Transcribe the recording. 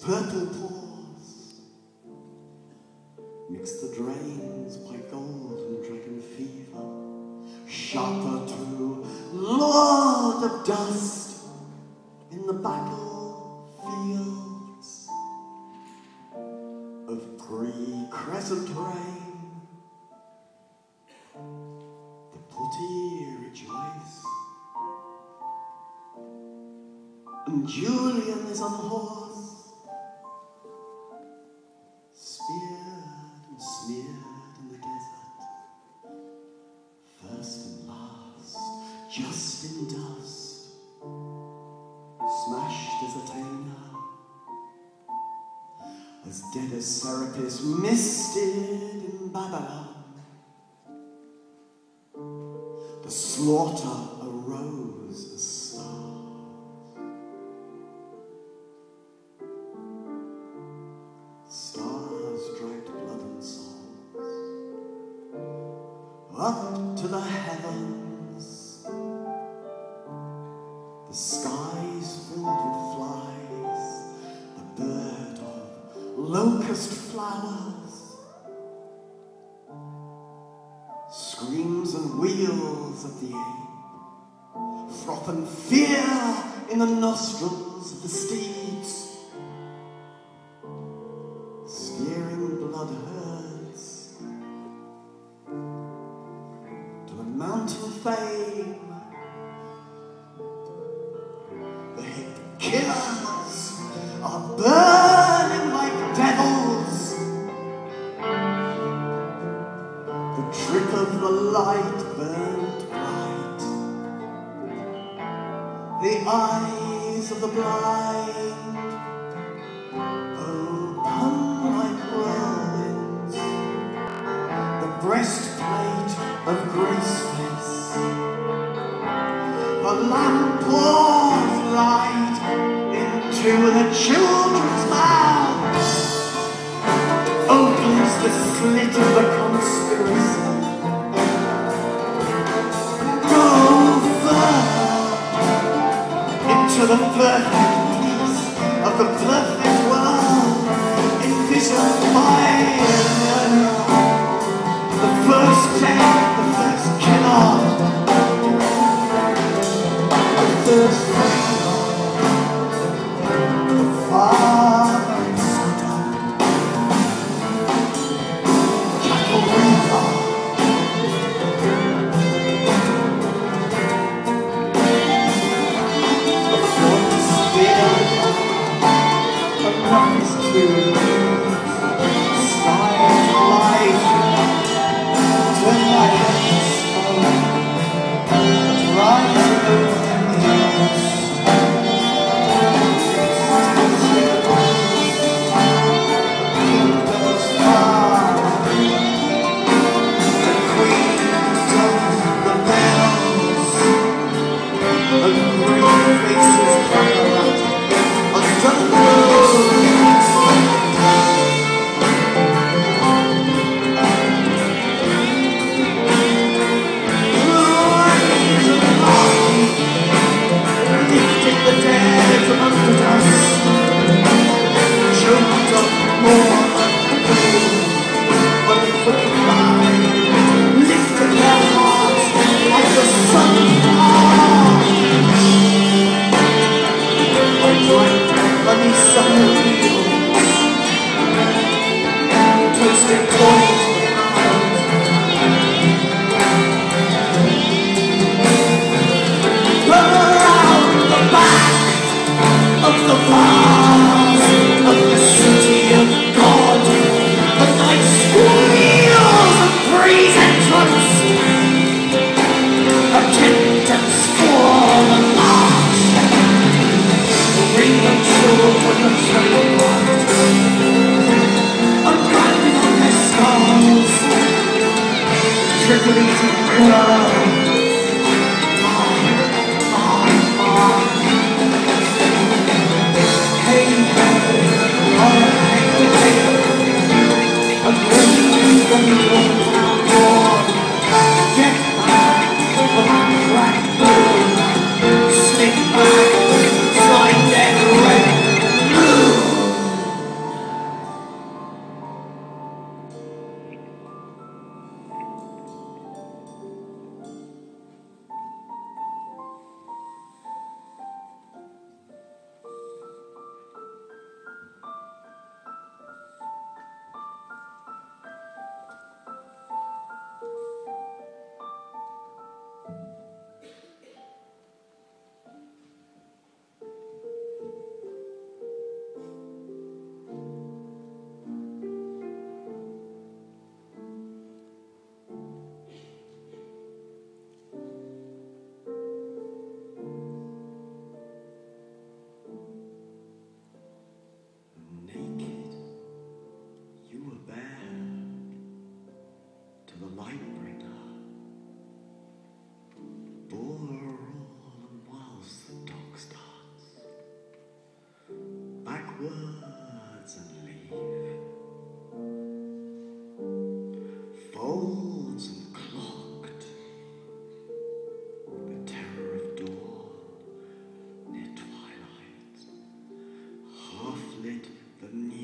purple pores. Mix the drains by golden dragon fever. Sharper to Lord of Dust in the battlefields of pre-crescent rain. The putty rejoice, and Julian is on horse, speared and smeared in the desert, first and last, just in dust, smashed as Athena, as dead as Serapis, misted in Babylon. The slaughter arose as stars. Stars dragged blood and souls up to the heavens. The skies filled with flies, the bird of locust flowers, screams and wheels of the ape, froth and fear in the nostrils of the steeds, steering blood herds to the mountain fame. The hip killers are burning like devils. The trick of the light burned bright. The eyes of the blind open like whirlwinds. The breastplate of Grace Face. The lamp pours light into the children's mouths. Opens the slit of the conspiracy. Go further into the perfect peace of the perfect world, envisioned by the first death, the first killer, the first failure, the father and Sodom, Jackal Reaper. backwards and leave. Folds and clocked, the terror of dawn near twilight, half lit the new